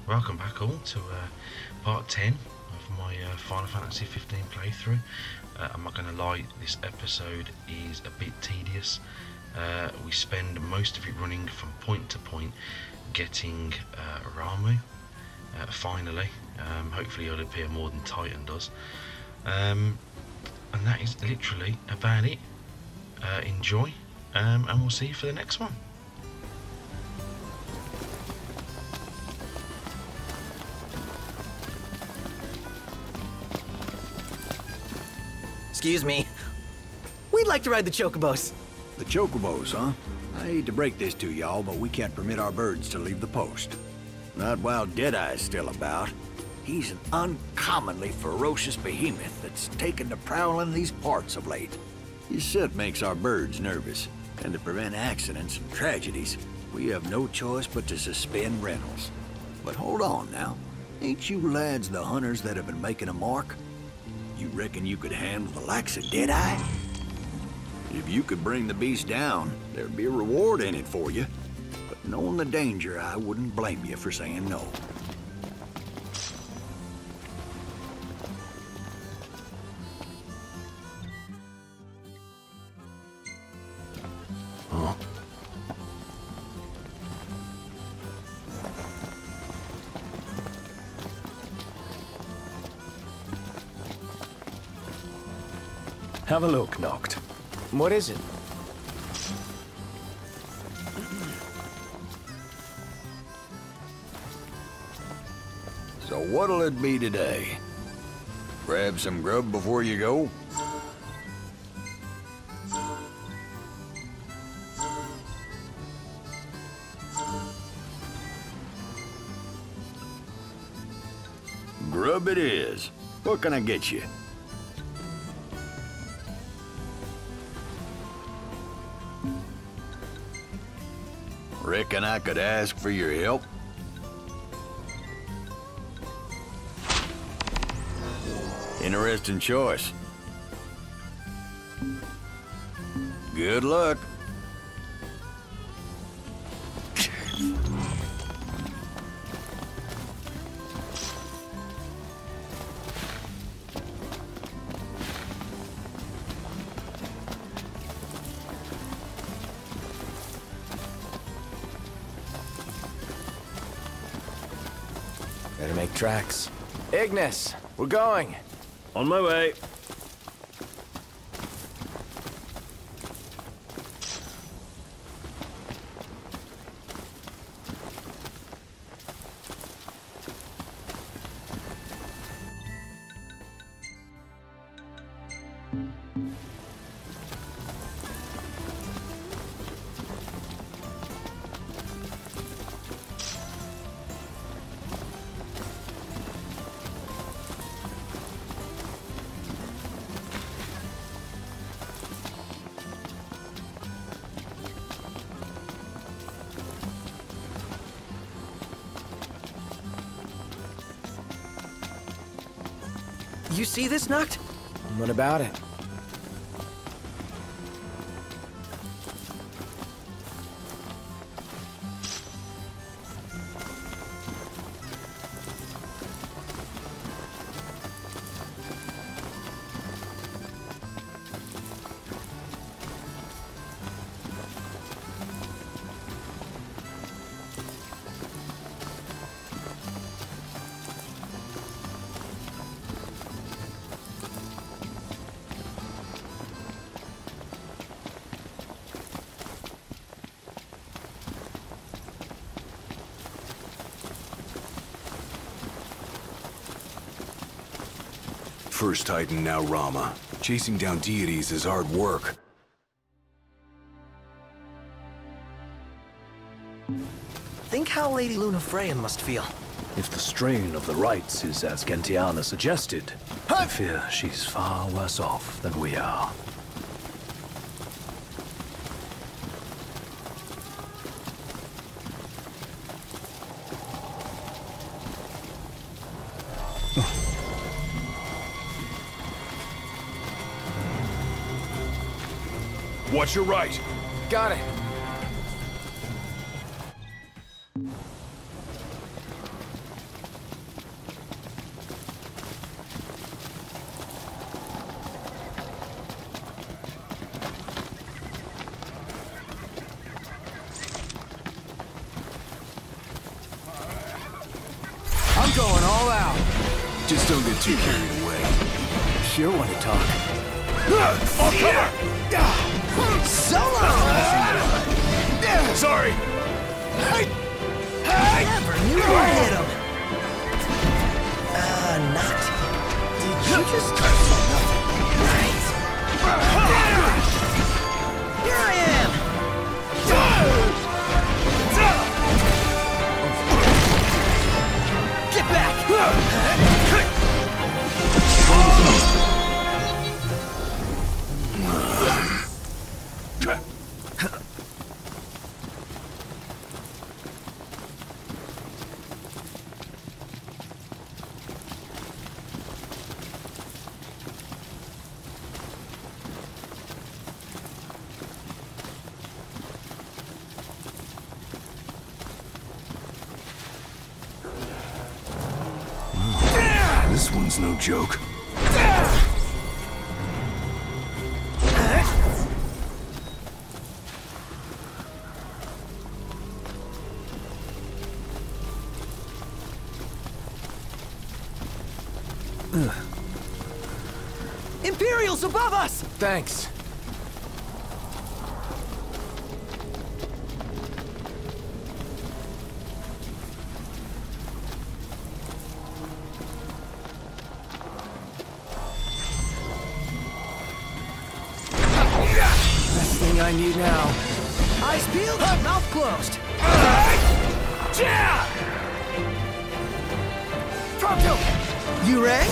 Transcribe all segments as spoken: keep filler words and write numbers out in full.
Welcome back all to uh, part ten of my uh, Final Fantasy fifteen playthrough. Uh, I'm not going to lie, this episode is a bit tedious. Uh, we spend most of it running from point to point, getting uh, Ramuh, uh, finally. Um, hopefully he'll appear more than Titan does. Um, and that is literally about it. Uh, enjoy, um, and we'll see you for the next one. Excuse me. We'd like to ride the chocobos. The chocobos, huh? I hate to break this to y'all, but we can't permit our birds to leave the post. Not while Deadeye's still about. He's an uncommonly ferocious behemoth that's taken to prowling these parts of late. His scent makes our birds nervous, and to prevent accidents and tragedies, we have no choice but to suspend rentals. But hold on now. Ain't you lads the hunters that have been making a mark? You reckon you could handle the likes of Deadeye? If you could bring the beast down, there'd be a reward in it for you. But knowing the danger, I wouldn't blame you for saying no. Huh? Have a look, Noct. What is it? So what'll it be today? Grab some grub before you go? Grub it is. What can I get you? Reckon I could ask for your help? Interesting choice. Good luck. Better make tracks. Ignis, we're going. On my way. You see this, Noct? What about it? First Titan, now Ramuh. Chasing down deities is hard work. Think how Lady Luna Freya must feel. If the strain of the rites is as Gentiana suggested, I fear she's far worse off than we are. Watch your right. Got it. Just don't get too carried away. Sure want to talk. Oh, cover! Solo! Sorry! Never knew I hit him! Uh, not. Did you just say nothing? Right. Here I am! Get back! This one's no joke. Imperials above us! Thanks. Best thing I need now. Eyes peeled, mouth closed. Pronto! You rang?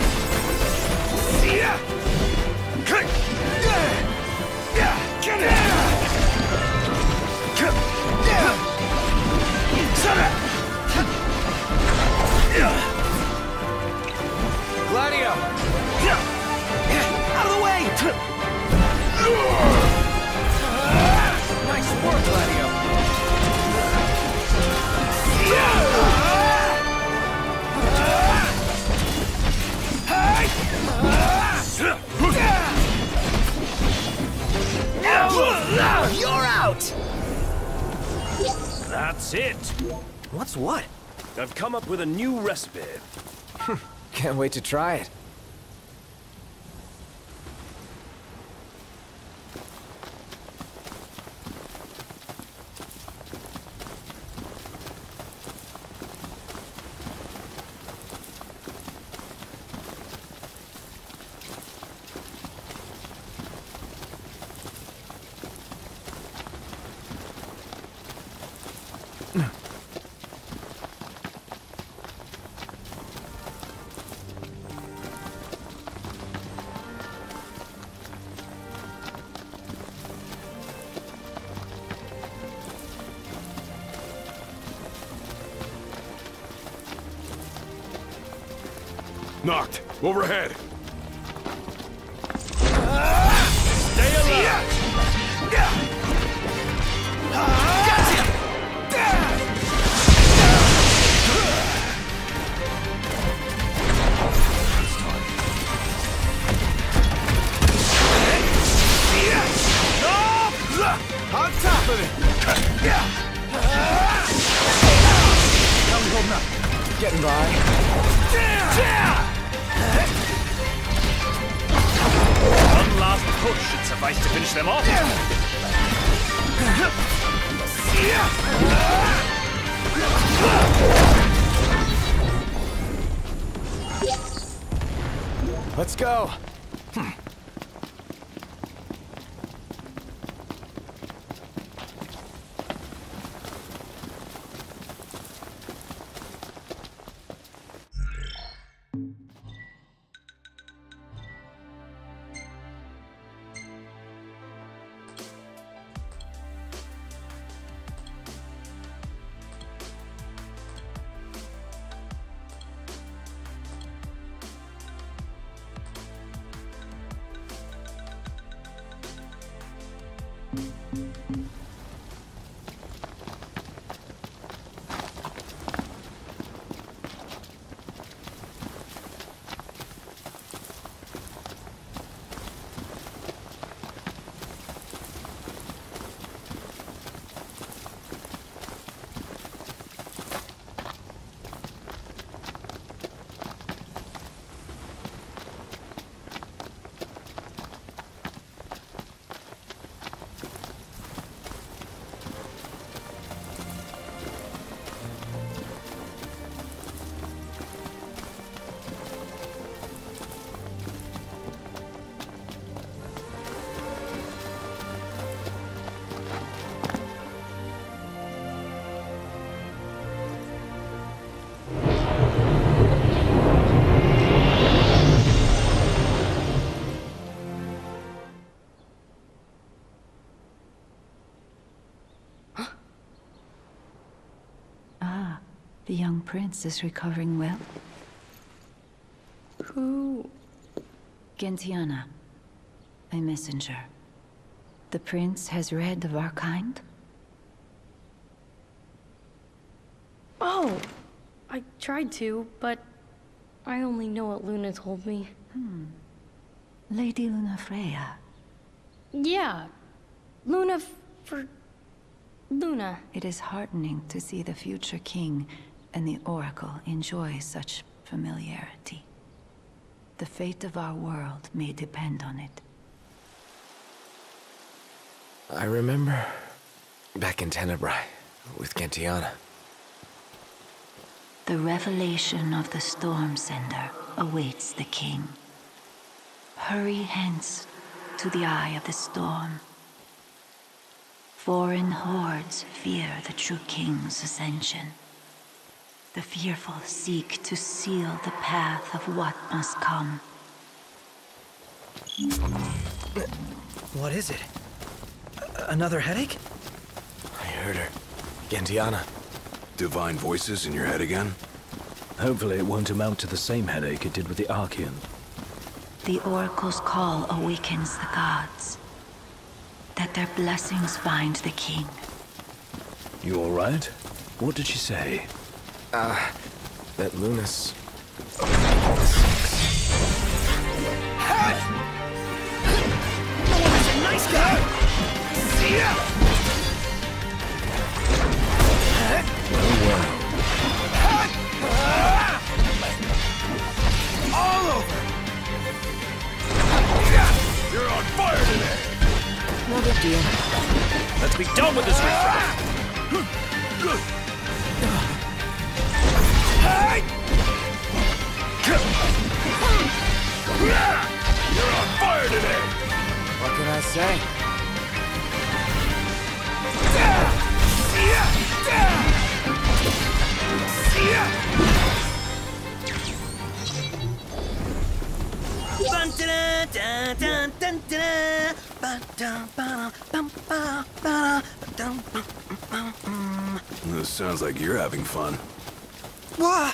Gladio! Out of the way! Nice work, Gladio! You're out! That's it. What's what? I've come up with a new recipe. Can't wait to try it. Knocked. Overhead. Stay alive. On top of it! How we holding up? Getting by. One last push should suffice to finish them off. Let's go. The young prince is recovering well. Who? Gentiana, a messenger. The prince has read of our kind? Oh! I tried to, but I only know what Luna told me. Hmm. Lady Luna Freya. Yeah. Luna f for... Luna. It is heartening to see the future king and the Oracle enjoy such familiarity. The fate of our world may depend on it. I remember back in Tenebrae with Gentiana. The revelation of the Storm Sender awaits the king. Hurry hence to the eye of the storm. Foreign hordes fear the true king's ascension. The fearful seek to seal the path of what must come. What is it? A- another headache? I heard her. Gentiana. Divine voices in your head again? Hopefully it won't amount to the same headache it did with the Archean. The Oracle's call awakens the gods. That their blessings find the king. You all right? What did she say? Ah, uh, that Luna's... Nice guy! See ya! All over! You're on fire today! No big deal. Let's be done with this riffraff! You're on fire today! What can I say? This sounds like you're having fun. What?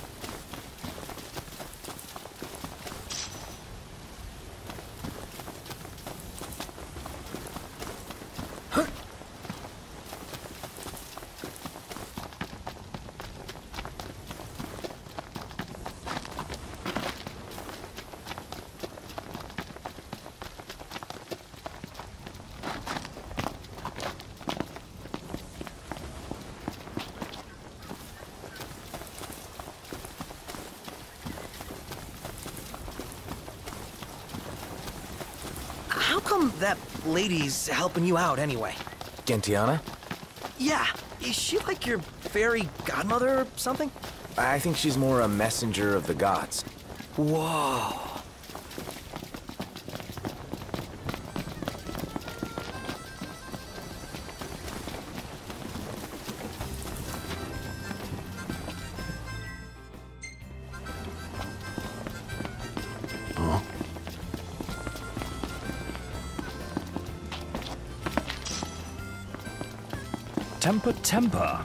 How come that lady's helping you out anyway? Gentiana? Yeah, is she like your fairy godmother or something? I think she's more a messenger of the gods. Whoa. Temper, temper.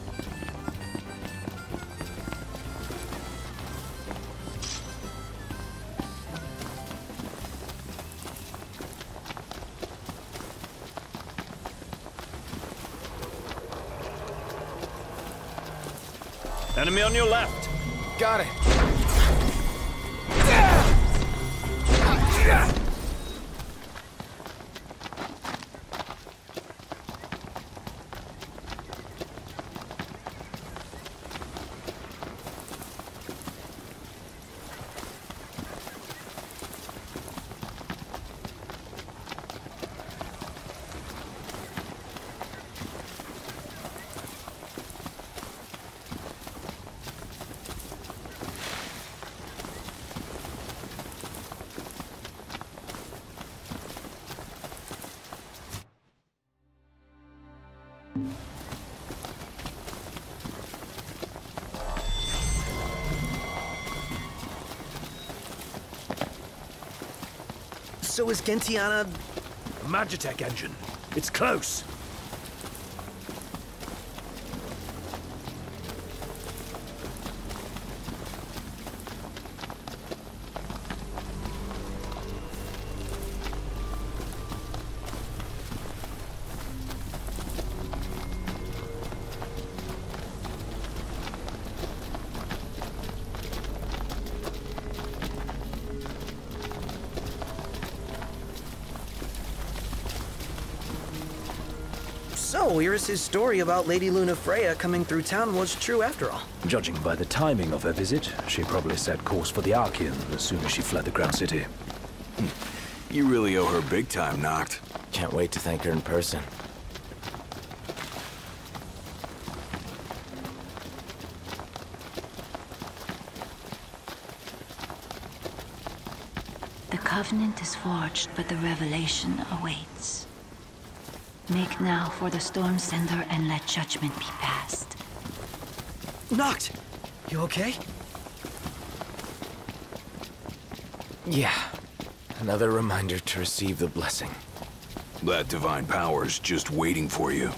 Enemy on your left. Got it. So is Gentiana... Magitech engine. It's close. So, Iris' story about Lady Luna Freya coming through town was true after all. Judging by the timing of her visit, she probably set course for the Archean as soon as she fled the Ground City. You really owe her big time, Noct. Can't wait to thank her in person. The Covenant is forged, but the revelation awaits. Make now for the Storm Sender and let judgment be passed. Noct! You okay? Yeah. Another reminder to receive the blessing. That divine power's just waiting for you.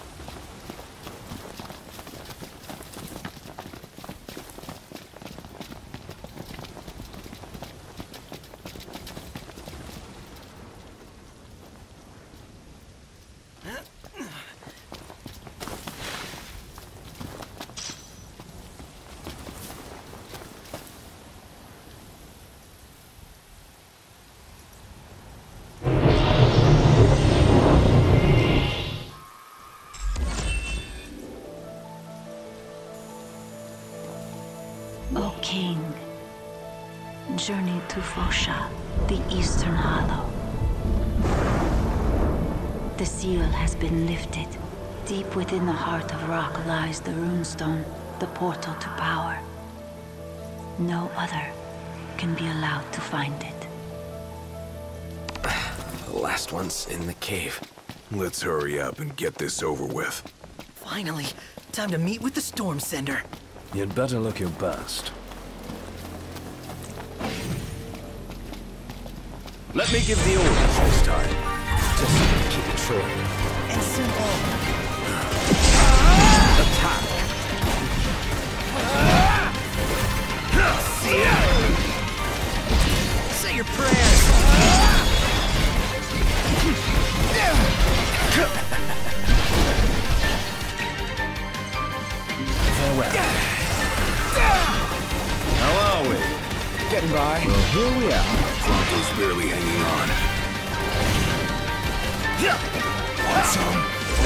O King, journey to Fosha, the Eastern Hollow. The seal has been lifted. Deep within the heart of rock lies the runestone, the portal to power. No other can be allowed to find it. The last one's in the cave. Let's hurry up and get this over with. Finally, time to meet with the Storm Sender. You'd better look your best. Let me give the orders this time. Just keep it short. And simple. Attack! See ya! Say your prayers! Farewell. How are we? Getting by. Well, here we are. Bronco's barely hanging on. Want some?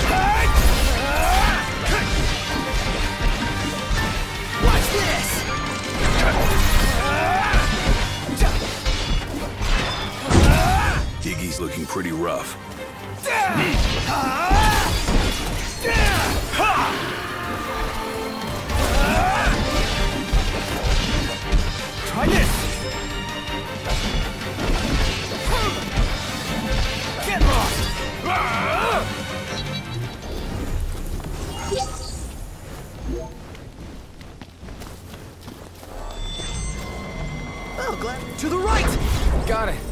Watch this! Iggy's looking pretty rough. Try this! Get lost! Oh, glad. To the right! Got it.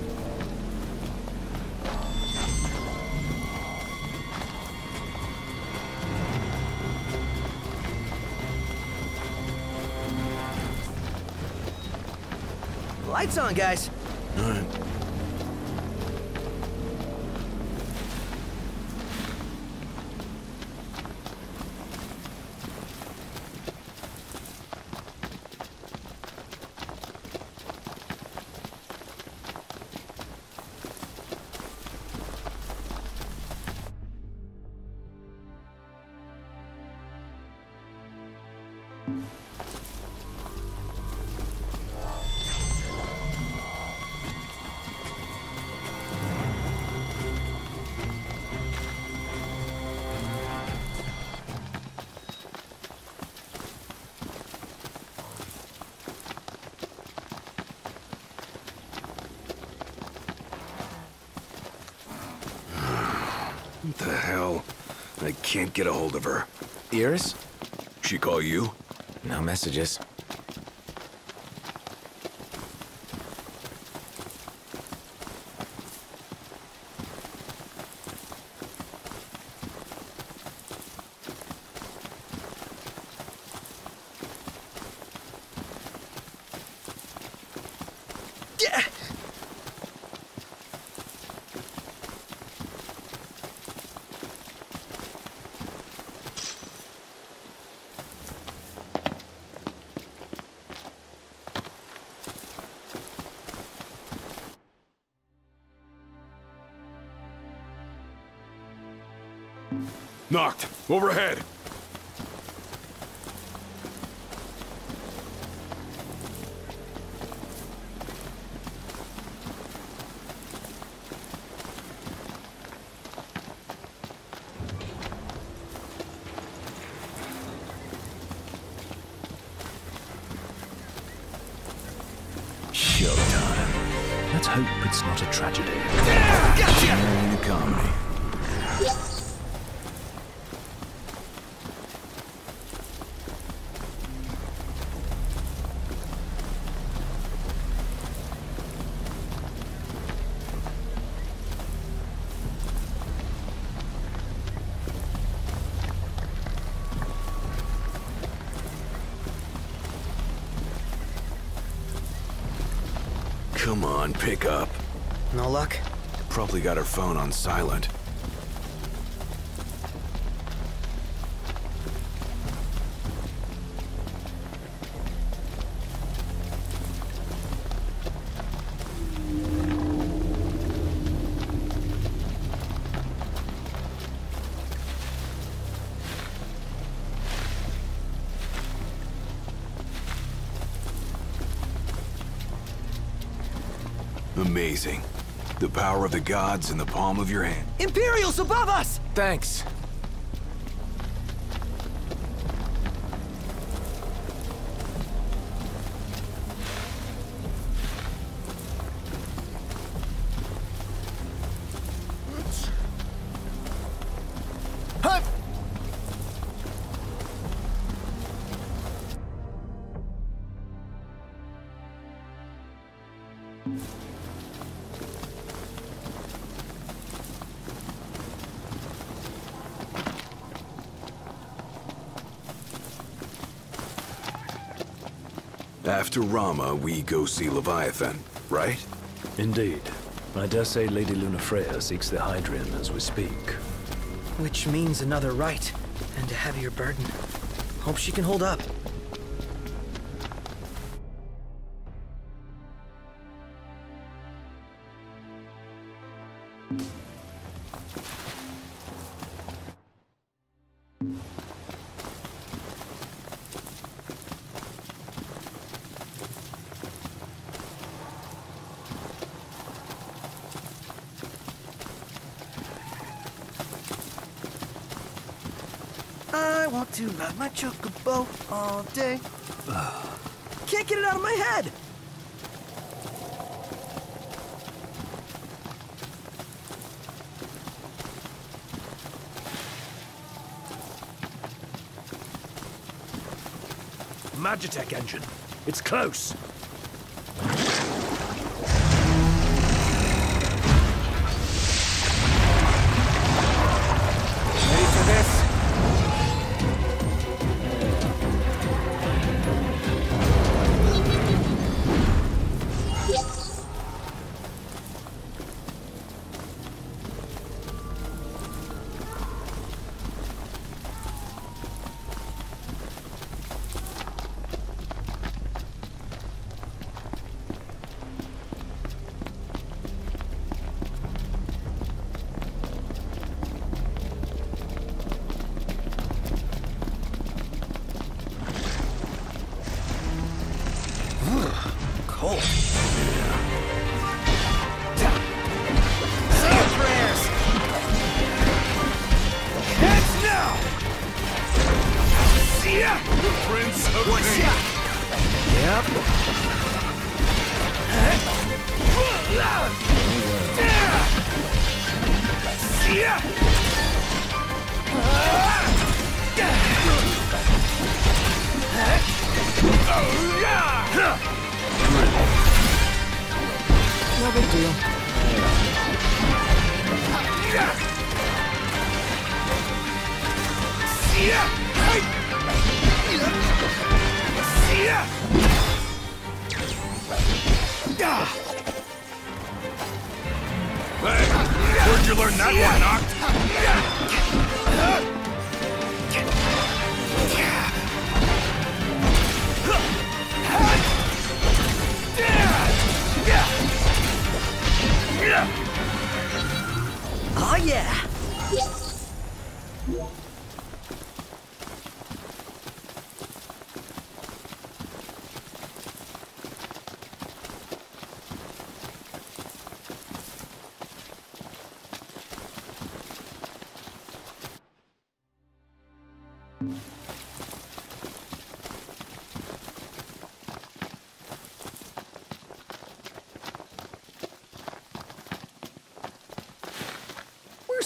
Lights on, guys. All right. What the hell? I can't get a hold of her. Iris? She call you? No messages. Yeah. Knocked. Overhead. Showtime. Let's hope it's not a tragedy. Gotcha! Ain't a comedy. Come on, pick up. No luck? Probably got her phone on silent. Amazing. The power of the gods in the palm of your hand. Imperials above us! Thanks. Huh. After Ramuh, we go see Leviathan, right? Indeed. I dare say Lady Lunafreya seeks the Hydrian as we speak. Which means another rite, and a heavier burden. Hope she can hold up. I want to ride my chocobo all day. Can't get it out of my head! Magitech engine. It's close. Ready for this? Cold. Say your prayers. Heads now. See ya. The Prince of What's Pain. ya? Yep. See ya. Oh yeah. No big deal. See ya! See ya! Hey, where'd you learn that one, Noct? Oh yeah!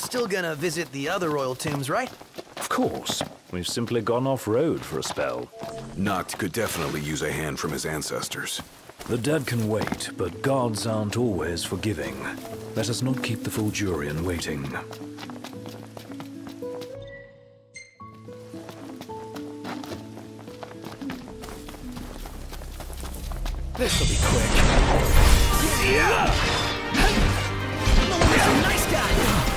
still gonna visit the other royal tombs, right? Of course. We've simply gone off-road for a spell. Noct could definitely use a hand from his ancestors. The dead can wait, but gods aren't always forgiving. Let us not keep the Fulgurian waiting. This'll be quick. Yeah! He's a nice guy!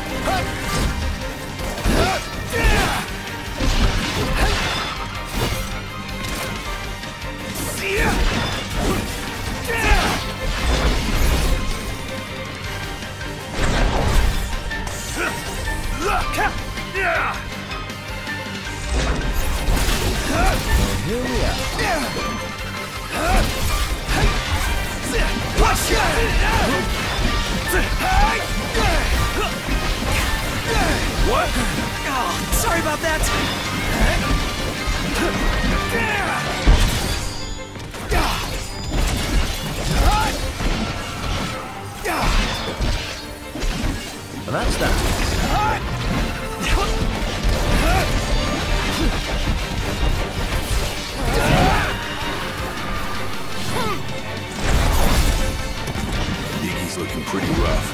Here we are. What? Oh, sorry about that. And that's that. Iggy's looking pretty rough.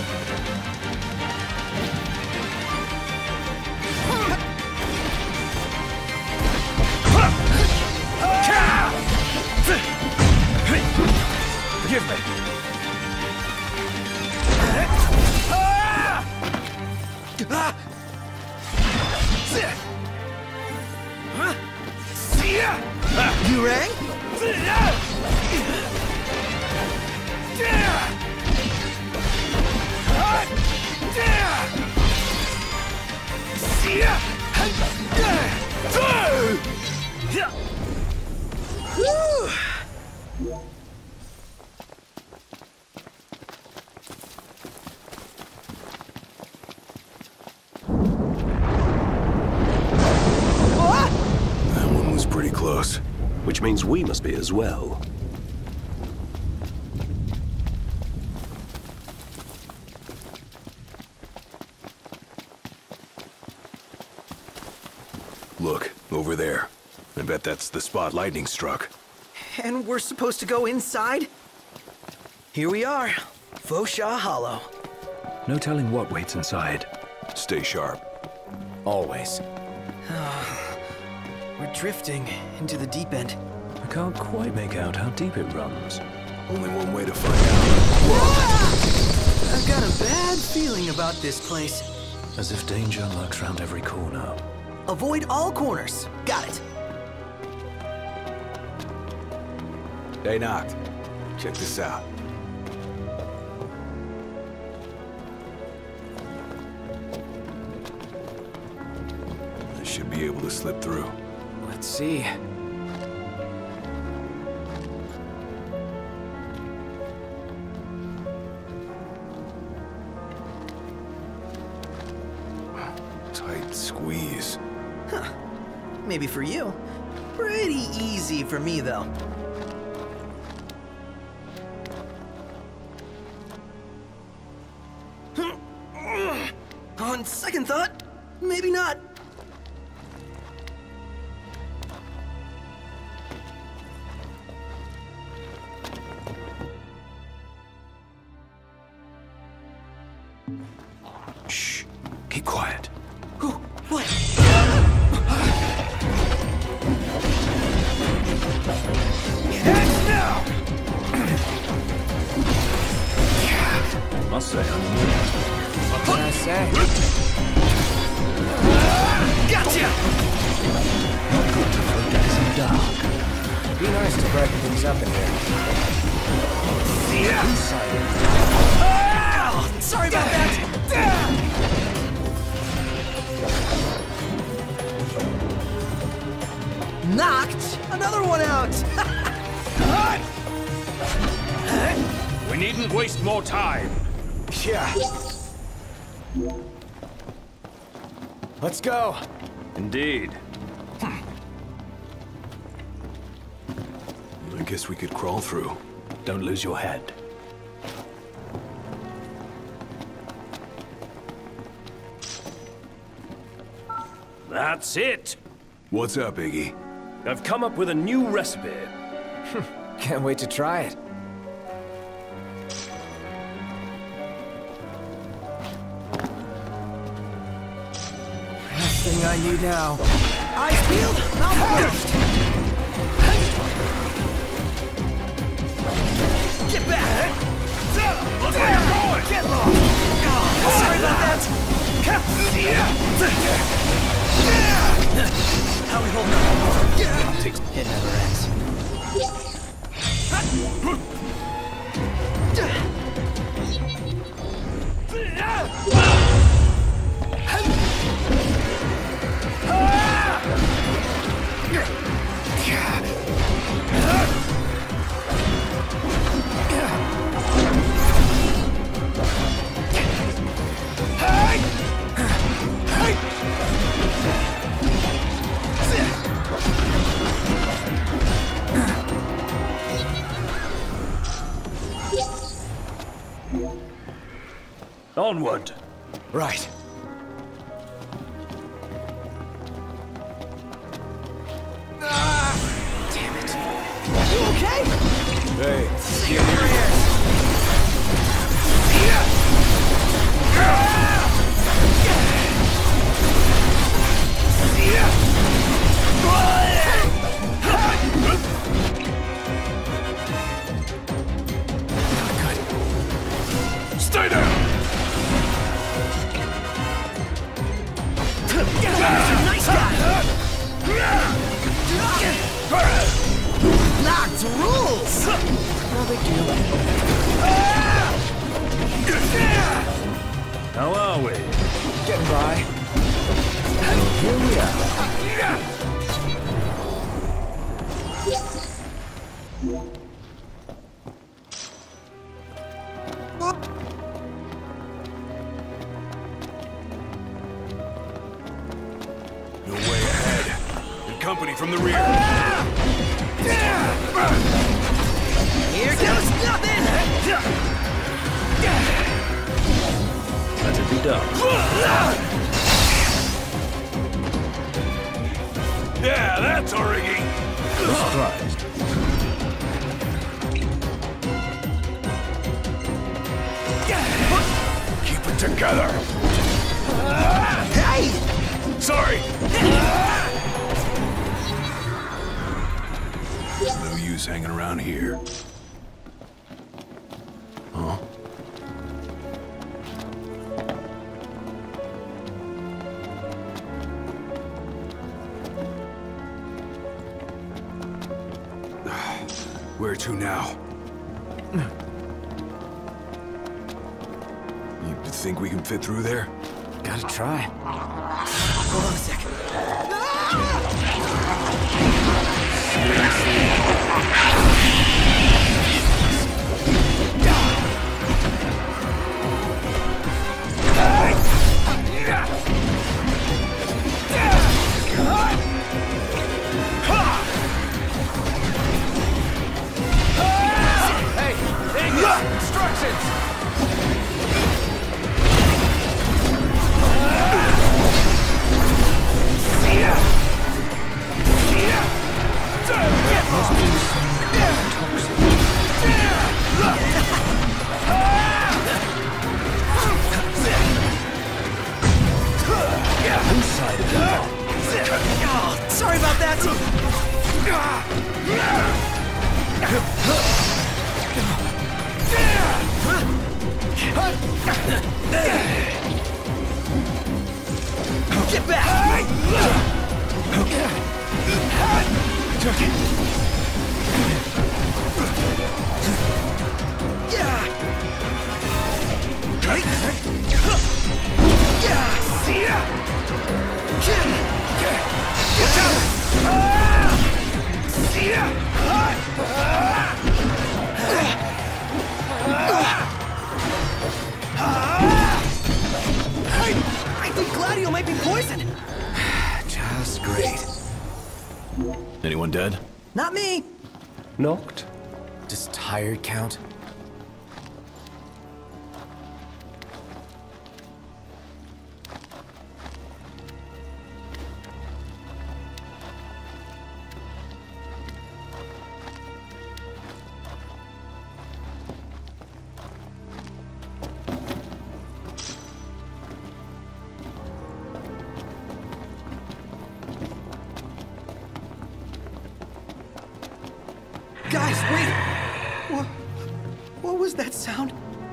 Forgive me. You rang? That one was pretty close. Which means we must be as well. Look, over there. I bet that's the spot lightning struck. And we're supposed to go inside? Here we are, Fosha Hollow. No telling what waits inside. Stay sharp. Always. We're drifting into the deep end. I can't quite make out how deep it runs. Only one way to find out. I've got a bad feeling about this place. As if danger lurks round every corner. Avoid all corners. Got it. Hey, Noct. Check this out. I should be able to slip through. Let's see. Tight squeeze. Huh. Maybe for you. Pretty easy for me, though. On second thought, maybe not. Shh. Keep quiet. Who? What? Heads now! Must say, I'm amused. What can I say? Gotcha! Not good to float days in the dark. Be nice to brighten things up in here. Yeah. Oh, sorry about that. Knocked another one out. We needn't waste more time. Yeah. Let's go. Indeed. I guess we could crawl through. Don't lose your head. That's it! What's up, Iggy? I've come up with a new recipe. Can't wait to try it. Last thing I need now. Eyes peeled, mouth closed. Get back! Look where you're going! Get low! Sorry about that! How we holding up? It never ends. Onward! Right. Damn it. You okay? Hey, See you over here. Stay down! Nice guy! Locked rules! No big deal. How are we? Getting by. Here we are. no way ahead. Good company from the rear. Here goes nothing! Let it be done. Yeah, that's our Iggy. Surprised. Keep it together. Hey! Sorry. No use hanging around here. Huh? Where to now? You think we can fit through there? Gotta try. Hold on a second. Hey! Iggy! Instructions! Oh, sorry about that. Get back! I think Gladio might be poisoned. Just great. Anyone dead? Not me. Knocked? Does tired count? Guys, wait! What, what was that sound?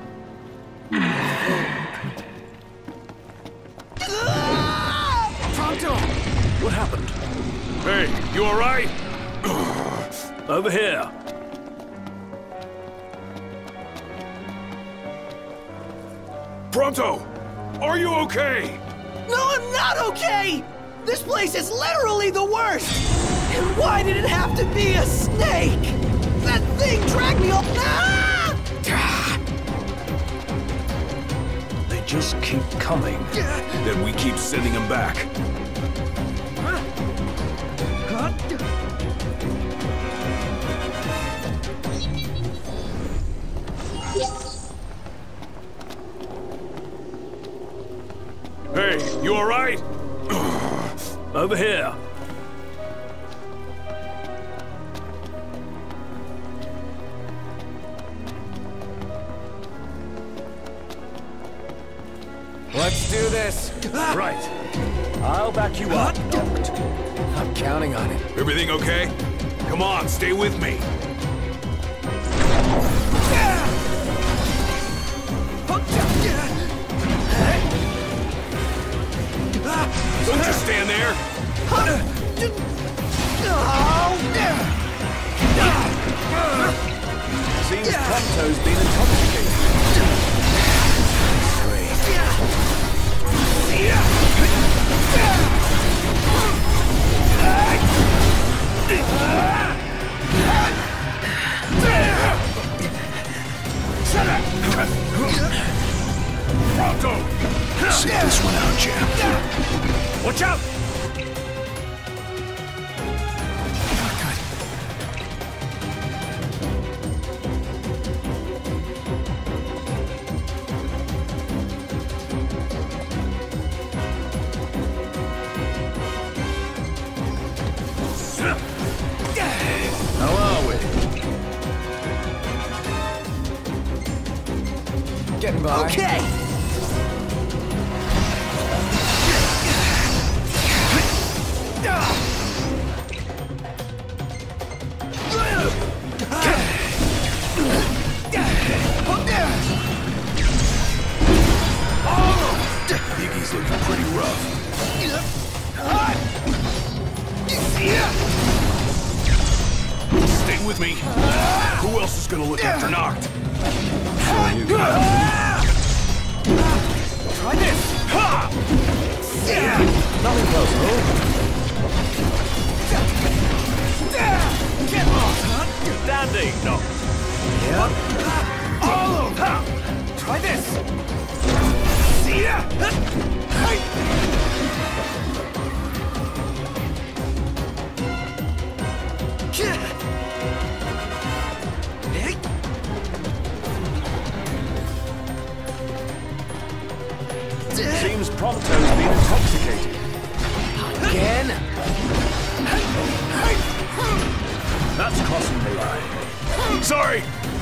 Pronto! What happened? Hey, you alright? Over here. Pronto! Are you okay? No, I'm not okay! This place is literally the worst! And why did it have to be a snake? That thing dragged me all... Ah! They just keep coming. Then we keep sending them back. Hey, you alright? Over here. Let's do this. Right. I'll back you up, Noct. I'm counting on it. Everything okay? Come on, stay with me. Don't just stand there. Seems Pronto's been intoxicated. Pronto! Sit this one out, champ. Watch out! How are we? Getting by. Okay! Iggy's looking pretty rough. Stay with me. Who else is gonna look after Noct? Sure you can. Try this! Nothing close, no? Get lost, huh? Dandy, Noct. Yep. Oh! Try this! Seems Pronto's been intoxicated. Again? That's crossing the line. Sorry!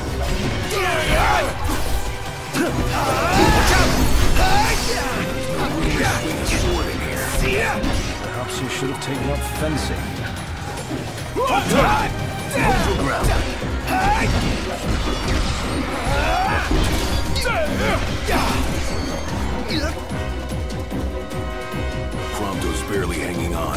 Sword in here. Perhaps you should have taken up fencing. Hold your ground. Prompto's barely hanging on.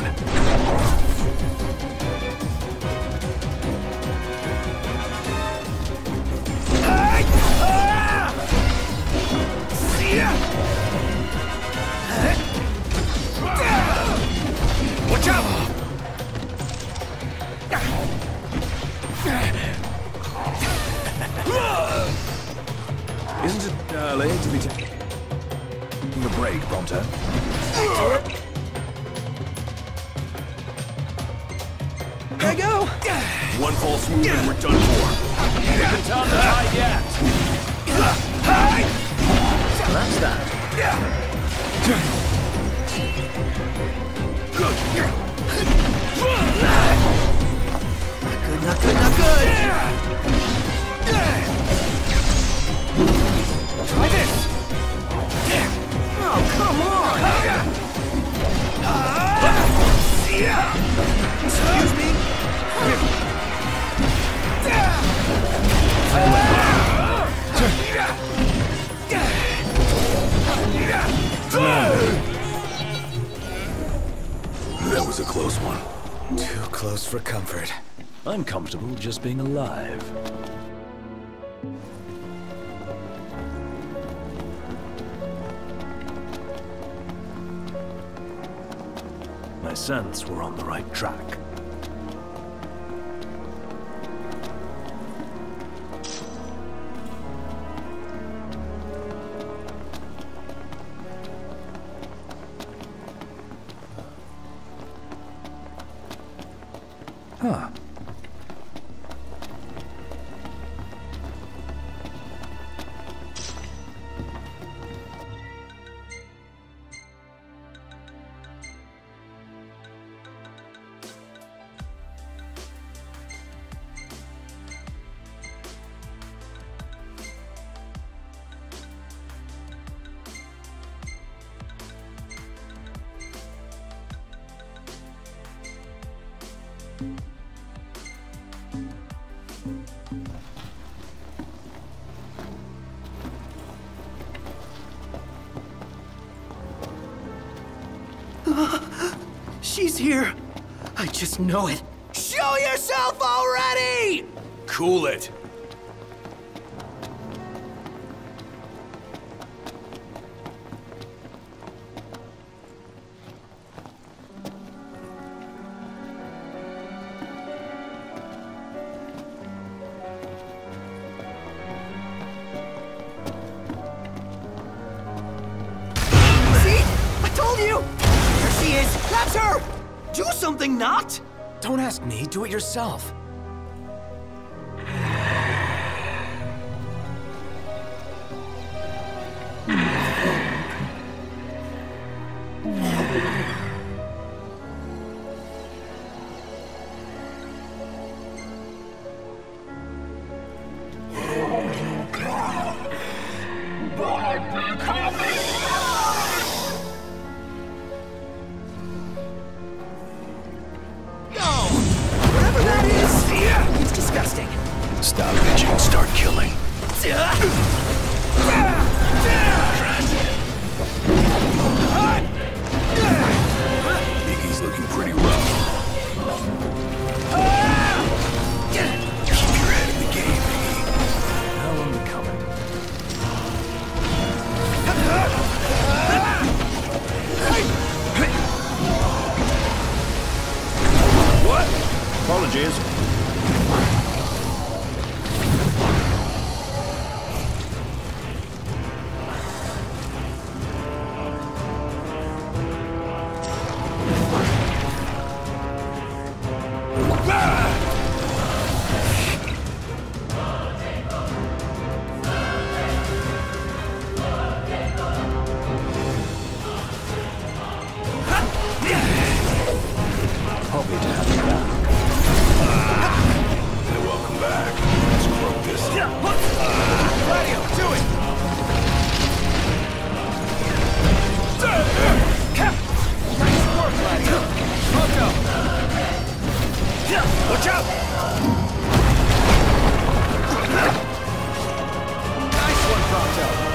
Watch out! Isn't it early to be taking a break, Pronto? There you go! One false move and we're done for. We can turn the tide yet. That's that. Good, not good, not good! Try this! Oh, come on! Excuse me? for comfort. I'm comfortable just being alive. My sense we're on the right track. Huh. She's here. I just know it. Show yourself already! Cool it. See? I told you! There she is! That's her! Do something, not! Don't ask me, do it yourself. Whatever that is, it's disgusting. Stop bitching, start killing. Iggy's looking pretty rough. Keep your head in the game, Iggy. Now I'm coming. What? Apologies. Happy to have you back. Hey, welcome back. Let's croak this. Radio, do it! Nice work, Radio. Pronto! Watch out! Nice one, Pronto.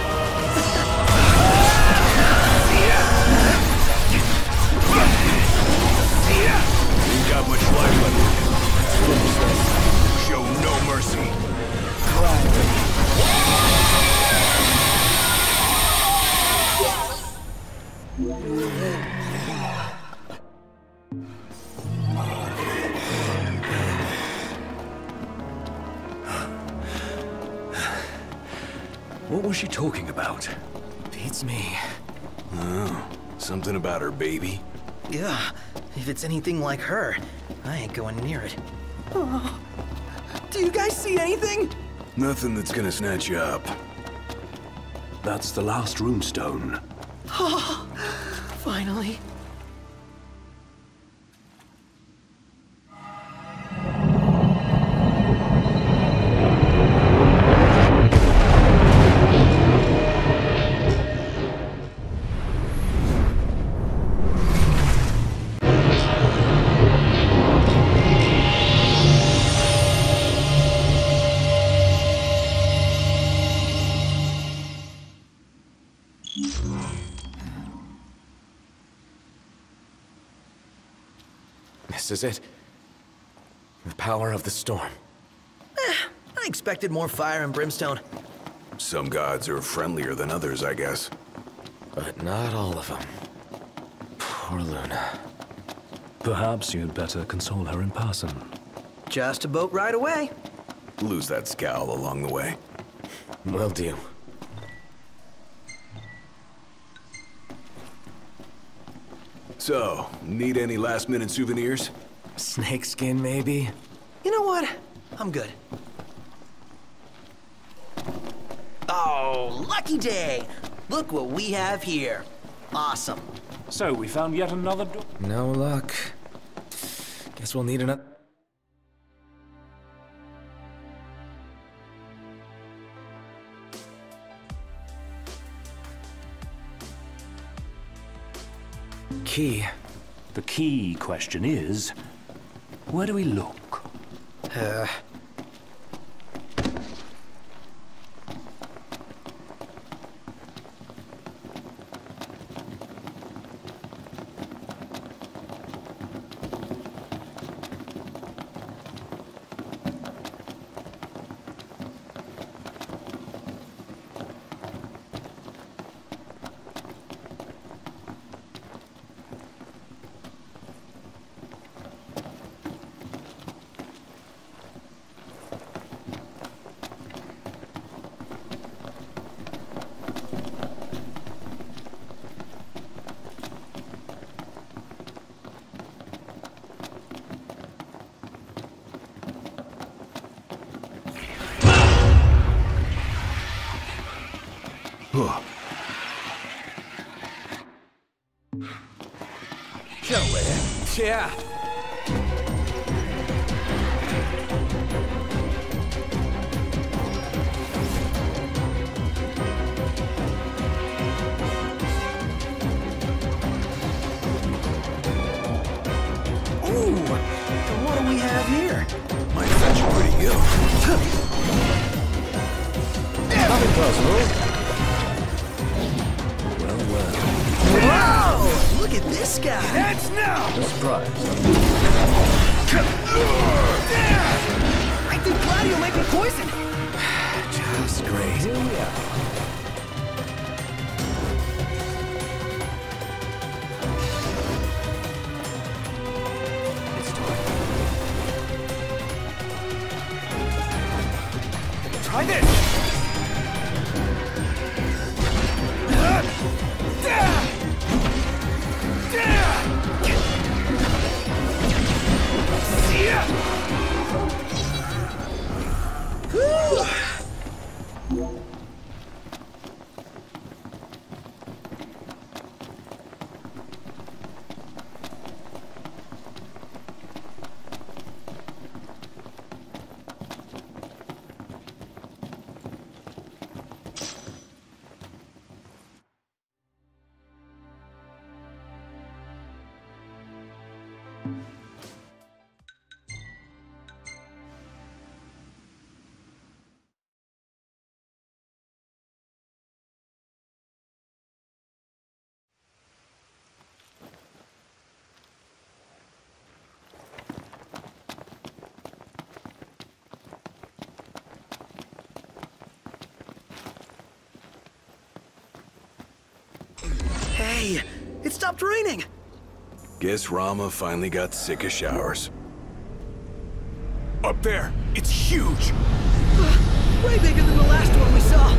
Ain't got much life left. Finish this. Show no mercy. What was she talking about? Beats me. Oh, something about her baby. Yeah, if it's anything like her, I ain't going near it. Oh, do you guys see anything? Nothing that's gonna snatch you up. That's the last runestone. Oh, finally. This is it. The power of the storm. Eh, I expected more fire and brimstone. Some gods are friendlier than others, I guess. But not all of them. Poor Luna. Perhaps you'd better console her in person. Just a boat ride away. Lose that scowl along the way. Will do. So, need any last-minute souvenirs? Snakeskin, maybe? You know what? I'm good. Oh, lucky day! Look what we have here. Awesome. So, we found yet another door. No luck. Guess we'll need another. Key. The key question is, where do we look? Uh... Yeah. Ooh! And what do we have here? Might fetch you pretty good. Nothing personal. Well, well. Wow! Look at this guy! That's now! A surprise. I think Gladio might be poisoned! Just great. Here we are. Try this! Hey, it stopped raining! Guess Ramuh finally got sick of showers. Up there! It's huge! Uh, way bigger than the last one we saw!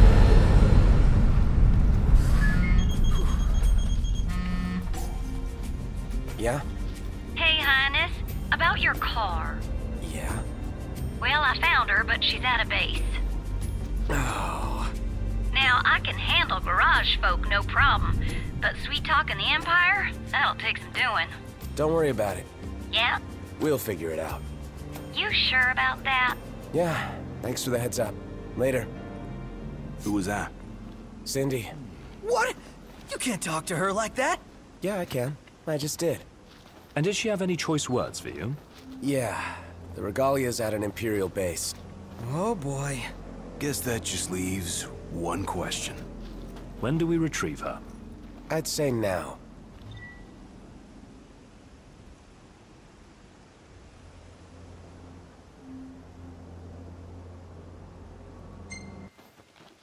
Yeah? Hey, Highness. About your car. Yeah. Well, I found her, but she's out of base. Oh. Now, I can handle garage folk, no problem. But sweet-talking the Empire? That'll take some doing. Don't worry about it. Yeah? We'll figure it out. You sure about that? Yeah. Thanks for the heads up. Later. Who was that? Cindy. What? You can't talk to her like that! Yeah, I can. I just did. And did she have any choice words for you? Yeah. The Regalia's at an Imperial base. Oh boy. Guess that just leaves one question. When do we retrieve her? I'd say now.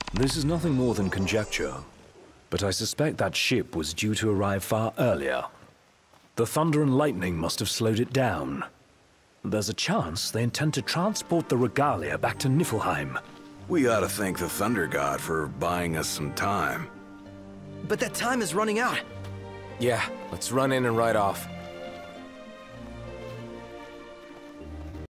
This is nothing more than conjecture, but I suspect that ship was due to arrive far earlier. The thunder and lightning must have slowed it down. There's a chance they intend to transport the regalia back to Niflheim. We ought to thank the Thunder God for buying us some time. But that time is running out. Yeah, let's run in and ride off.